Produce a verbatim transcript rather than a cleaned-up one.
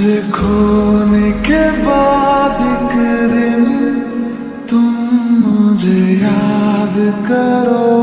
मुझे खोने के बाद एक दिन तुम मुझे याद करो।